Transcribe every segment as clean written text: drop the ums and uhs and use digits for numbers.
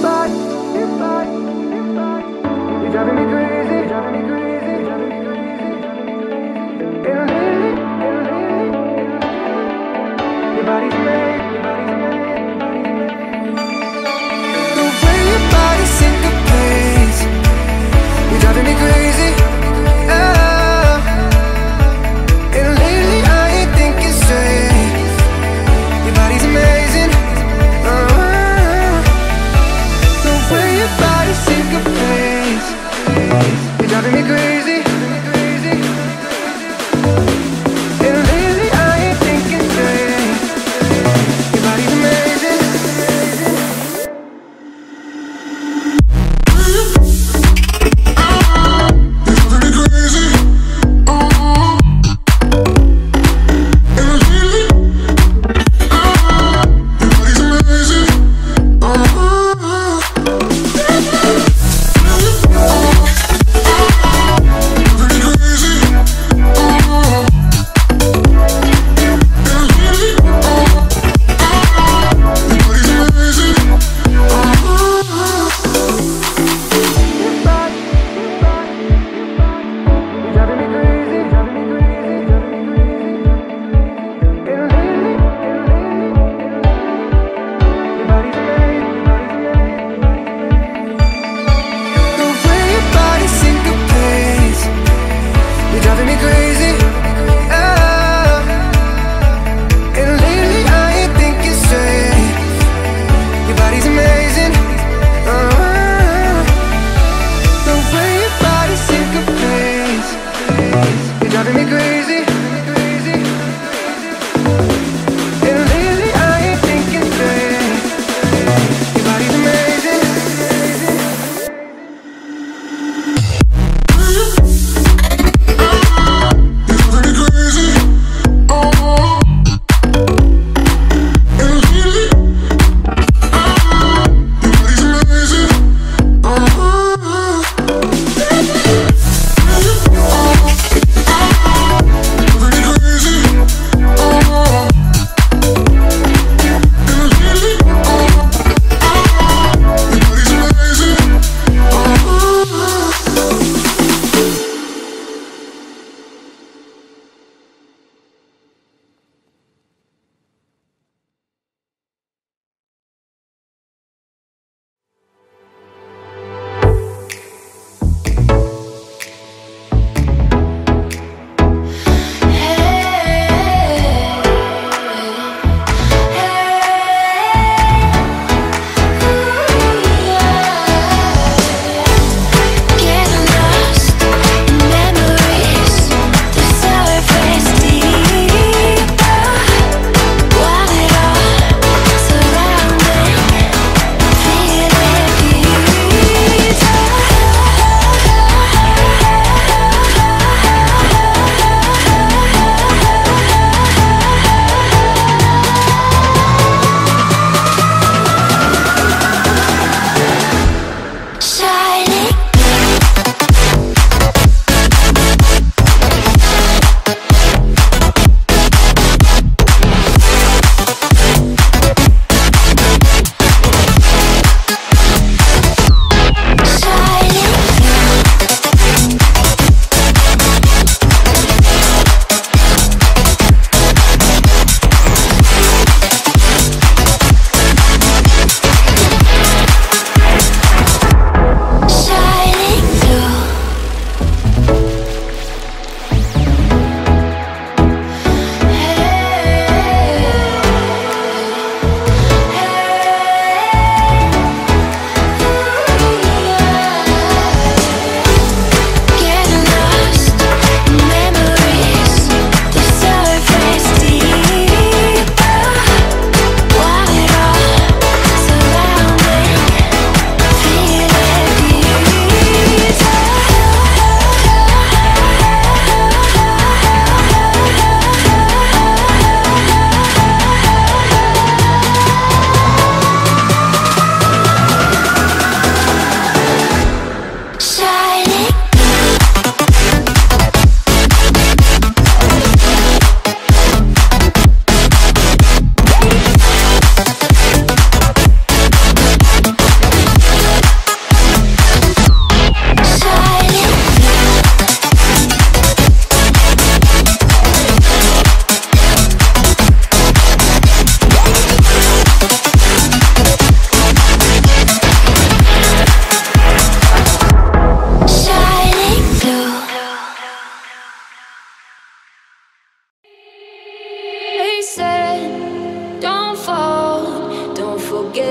You're driving me crazy, driving me crazy, driving me crazy. And lately, your body's made, your body's made, your body's made. The way your body syncopates, you're driving me crazy. And lately I ain't thinking straight. Your body's amazing. The way your body syncopates, you're driving me crazy.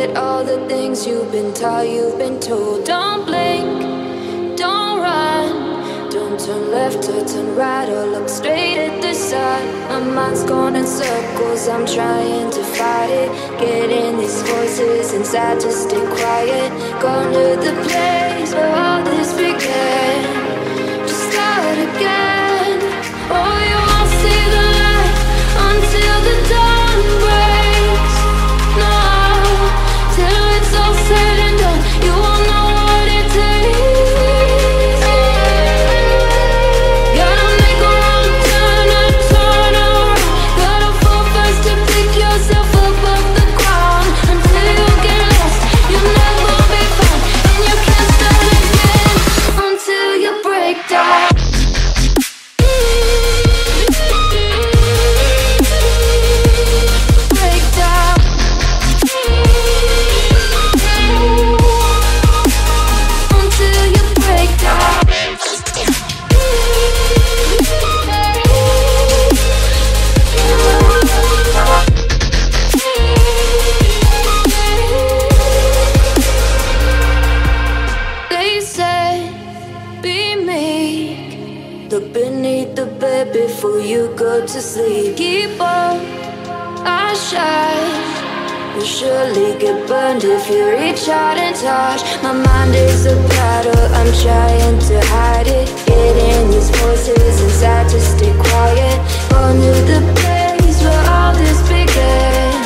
forget all the things you've been taught, you've been told. Don't blink, don't run, don't turn left or turn right or look straight at the sun. My mind's gone in circles, I'm trying to fight it. Getting these voices inside to stay quiet. Gone to the place where all this began. Just start again. Oh, you won't see the light until the dawn breaks. No, till it's all said and done, you won't know what it takes. Gotta make a wrong turn, a turn around. Gotta fall fast to pick yourself up off the ground. Until you get lost, you'll never be found. And you can't start again until you break down. Break down. Until you break down. They say, be meek. Look beneath the bed before you go to sleep. Keep on, I shine. You'll surely get burned if you reach out and touch. My mind is a battle, I'm trying to hide it. Getting these voices inside to stay quiet. Gone to the place where all this began.